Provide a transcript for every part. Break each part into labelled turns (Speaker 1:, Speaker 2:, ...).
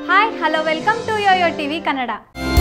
Speaker 1: Hi hello welcome to YoYo TV Kannada.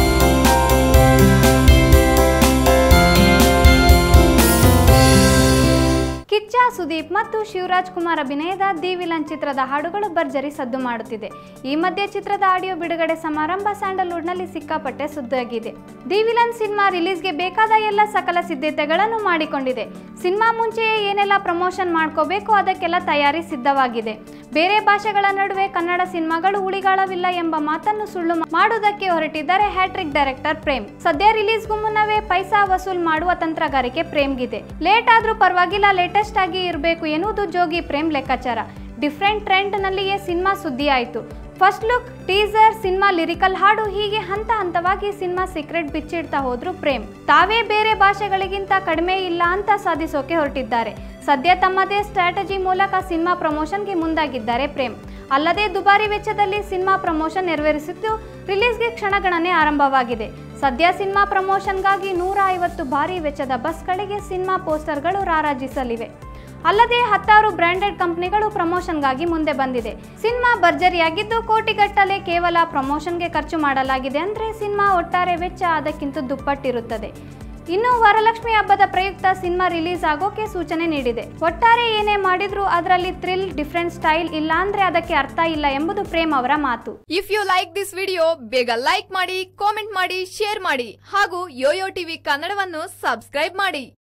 Speaker 1: Kichcha Sudeep ಮತ್ತು ಶಿವರಾಜ್ ಕುಮಾರ್ ಅಭಿನಯದ the villain ಚಿತ್ರದ ಹಾಡುಗಳು ಭರ್ಜರಿ ಸದ್ದು ಮಾಡುತ್ತಿದೆ. ಈ ಮಧ್ಯೆ ಚಿತ್ರದ ಆಡಿಯೋ ಬಿಡುಗಡೆ ಸಮಾರಂಭ ಸ್ಯಾಂಡಲ್ವುಡ್ನಲ್ಲಿ ಸಿಕ್ಕಾಪಟ್ಟೆ ಸುದ್ದಿಯಾಗಿದೆ. ದಿ ವಿಲನ್ ಸಿನಿಮಾ ರಿಲೀಸ್ಗೆ ಬೇಕಾದ ಎಲ್ಲ ಸಕಲ ಸಿದ್ಧತೆಗಳನ್ನು ಮಾಡಿಕೊಂಡಿದೆ. ಸಿನಿಮಾ ಮುಂಚೆಯೇ ಏನೆಲ್ಲ ಪ್ರಮೋಷನ್ ಮಾಡ್ಕೋಬೇಕು ಅದಕ್ಕೆಲ್ಲ ತಯಾರಿ ಸಿದ್ಧವಾಗಿದೆ. ಬೇರೆ ಭಾಷೆಗಳ ನಡುವೆ ಕನ್ನಡ ಸಿನಿಮಾಗಳು ಉಳಿಗಾಲವಿಲ್ಲ ಎಂಬ ಮಾತನ್ನು ಸುಳ್ಳು ಮಾಡುವುದಕ್ಕೆ ಹೊರಟಿದ್ದಾರೆ ಹ್ಯಾಟ್ರಿಕ್ ಡೈರೆಕ್ಟರ್ ಪ್ರೇಮ್. ಸದ್ಯ ರಿಲೀಸ್ಗೂ ಮುನ್ನವೇ ಪೈಸಾ ವಸೂಲ್ ಮಾಡುವ ತಂತ್ರಗಾರಿಕೆ ಪ್ರೇಮ್ಗಿದೆ. ಲೇಟ್ ಆದ್ರೂ ಪರವಾಗಿಲ್ಲ, ಲೇಟೆಸ್ಟ್ ಆಗಿ ಇರಬೇಕು ಎನ್ನುವುದು ಜೋಗಿ ಪ್ರೇಮ್ ಲೆಕ್ಕಾಚಾರ. ಡಿಫ್ರೆಂಟ್ ಟ್ರೆಂಡ್ ನಲ್ಲಿಯೇ ಸಿನಿಮಾ ಸುದ್ದಿ ಆಯಿತು. First look, teaser, cinema lyrical ಹಾಡು ಹೀಗೆ ಹಂತ ಹಂತವಾಗಿ ಸಿನಿಮಾ ಸೀಕ್ರೆಟ್ ಬಿಚ್ಚಿಡ್ತಾ ಹೋದ್ರು ಪ್ರೇಮ್. ತಾವೇ ಬೇರೆ ಭಾಷೆಗಳಿಗಿಂತ ಕಡಿಮೆ ಇಲ್ಲ ಅಂತ ಸಾಧಿಸೋಕೆ ಹೊರಟಿದ್ದಾರೆ. ಸದ್ಯ ತಮ್ಮದೇ ಸ್ಟ್ರಾಟಜಿ ಮೂಲಕ ಸಿನಿಮಾ ಪ್ರಮೋಷನ್ಗೆ ಮುಂದಾಗಿದ್ದಾರೆ ಪ್ರೇಮ್. ಅಲ್ಲದೆ ದುಬಾರಿ ವೆಚ್ಚದಲ್ಲಿ ಸಿನಿಮಾ ಪ್ರಮೋಷನ್ ನೆರವೇರಿಸಿದ್ದು ರಿಲೀಸ್ಗೆ ಕ್ಷಣಗಣನೆ ಆರಂಭವಾಗಿದೆ. ಸದ್ಯ ಸಿನಿಮಾ ಪ್ರಮೋಷನ್ಗಾಗಿ 150 ಭಾರಿ ವೆಚ್ಚದ ಬಸ್ಗಳಿಗೆ ಸಿನಿಮಾ ಪೋಸ್ಟರ್ಗಳು ರಾರಾಜಿಸಲಿವೆ. ಅಲ್ಲದೆ 10 ಬ್ರಾಂಡೆಡ್ ಕಂಪನಿಗಳು ಪ್ರಮೋಷನ್ಗಾಗಿ ಮುಂದೆ ಬಂದಿದೆ. ಸಿನಿಮಾ ಭರ್ಜರಿಯಾಗಿದ್ದು ಕೋಟಿಗಟ್ಟಲೆ ಕೇವಲ ಪ್ರಮೋಷನ್ಗೆ ಖರ್ಚು ಮಾಡಲಾಗಿದೆ. ಅಂದರೆ ಸಿನಿಮಾ ಒಟ್ಟಾರೆ ವೆಚ್ಚ ಅದಕ್ಕಿಂತ ದುಪ್ಪಟ್ಟಿರುತ್ತದೆ. ಇನ್ನು ವರಲಕ್ಷ್ಮಿ ಹಬ್ಬದ ಪ್ರಯುಕ್ತ ಸಿನಿಮಾ ರಿಲೀಸ್ ಆಗೋಕೆ ಸೂಚನೆ ನೀಡಿದೆ. ಒಟ್ಟಾರೆ ಏನೇ ಮಾಡಿದ್ರು ಅದರಲ್ಲಿ ಥ್ರಿಲ್, ಡಿಫ್ರೆಂಟ್ ಸ್ಟೈಲ್ ಇಲ್ಲ ಅಂದ್ರೆ ಅದಕ್ಕೆ ಅರ್ಥ ಇಲ್ಲ ಎಂಬುದು ಪ್ರೇಮ್ ಅವರ ಮಾತು.
Speaker 2: If you like this video ಬೇಗ ಲೈಕ್ ಮಾಡಿ, ಕಾಮೆಂಟ್ ಮಾಡಿ, ಶೇರ್ ಮಾಡಿ ಹಾಗೂ ಯೋಯೋ ಟಿವಿ ಕನ್ನಡವನ್ನು ಸಬ್ಸ್ಕ್ರೈಬ್ ಮಾಡಿ.